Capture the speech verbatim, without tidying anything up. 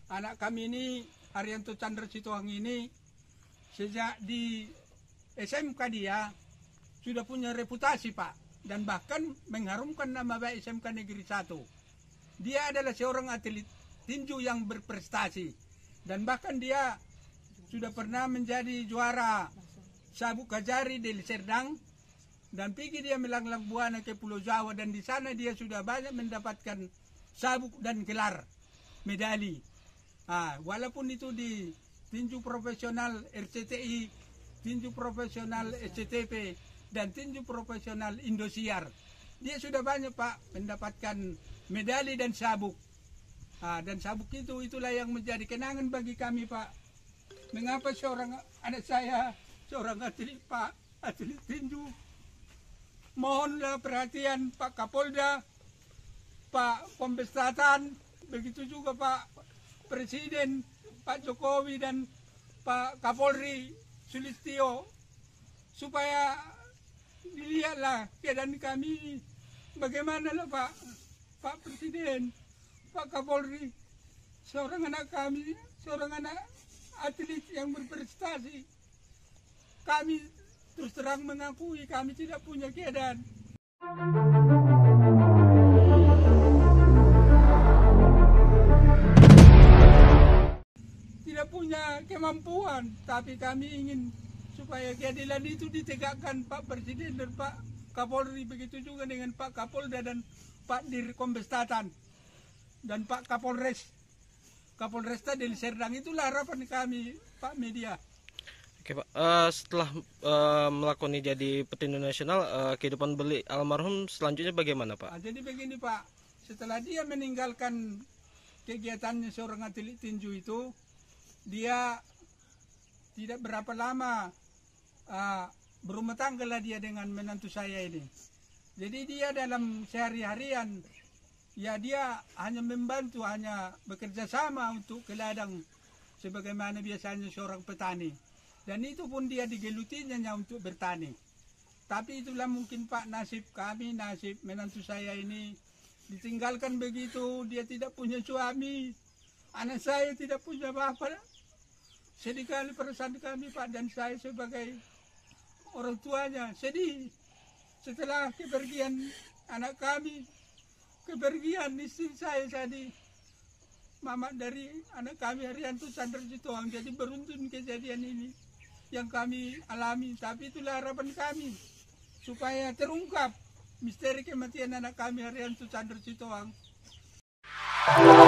anak kami ini, Haryanto Chandra Sitohang ini, sejak di S M K dia sudah punya reputasi Pak, dan bahkan mengharumkan nama baik S M K Negeri satu. Dia adalah seorang atlet tinju yang berprestasi, dan bahkan dia sudah pernah menjadi juara sabuk kajari di Serdang, dan pergi dia melanglang buana ke Pulau Jawa, dan di sana dia sudah banyak mendapatkan sabuk dan gelar medali. Ah, walaupun itu di tinju profesional R C T I, tinju profesional S C T P, dan tinju profesional Indosiar, dia sudah banyak Pak mendapatkan medali dan sabuk. Ah, dan sabuk itu itulah yang menjadi kenangan bagi kami Pak. Mengapa seorang anak saya, seorang atlet Pak, atlet tinju, mohonlah perhatian Pak Kapolda, Pak Kombestatan, begitu juga Pak Presiden, Pak Jokowi dan Pak Kapolri Sulistyo, supaya dilihatlah keadaan kami bagaimana lah Pak, Pak Presiden, Pak Kapolri, seorang anak kami, seorang anak atlet yang berprestasi. Kami terus terang mengakui kami tidak punya keadaan. Tidak punya kemampuan, tapi kami ingin supaya keadilan itu ditegakkan Pak Presiden dan Pak Kapolri, begitu juga dengan Pak Kapolda dan Pak Dir Kombestatan dan Pak Kapolres. Kapolresta Deli Serdang, itulah harapan kami Pak media. Oke Pak, uh, setelah uh, melakoni jadi petinju nasional, uh, kehidupan beliau almarhum selanjutnya bagaimana Pak? Nah, jadi begini Pak, setelah dia meninggalkan kegiatannya seorang atlet tinju itu, dia tidak berapa lama uh, berumah tangga lah dia dengan menantu saya ini. Jadi dia dalam sehari-harian, ya dia hanya membantu, hanya bekerja sama untuk ke ladang sebagaimana biasanya seorang petani. Dan itu pun dia digelutinya untuk bertani. Tapi itulah mungkin Pak nasib kami, nasib menantu saya ini ditinggalkan begitu. Dia tidak punya suami, anak saya tidak punya bapak. Sedih kali perasaan kami Pak, dan saya sebagai orang tuanya sedih. Setelah kepergian anak kami, kepergian istri saya tadi, mama dari anak kami Haryanto Chandra Sitohang, jadi beruntun kejadian ini yang kami alami. Tapi itulah harapan kami supaya terungkap misteri kematian anak kami Haryanto Chandra Sitohang.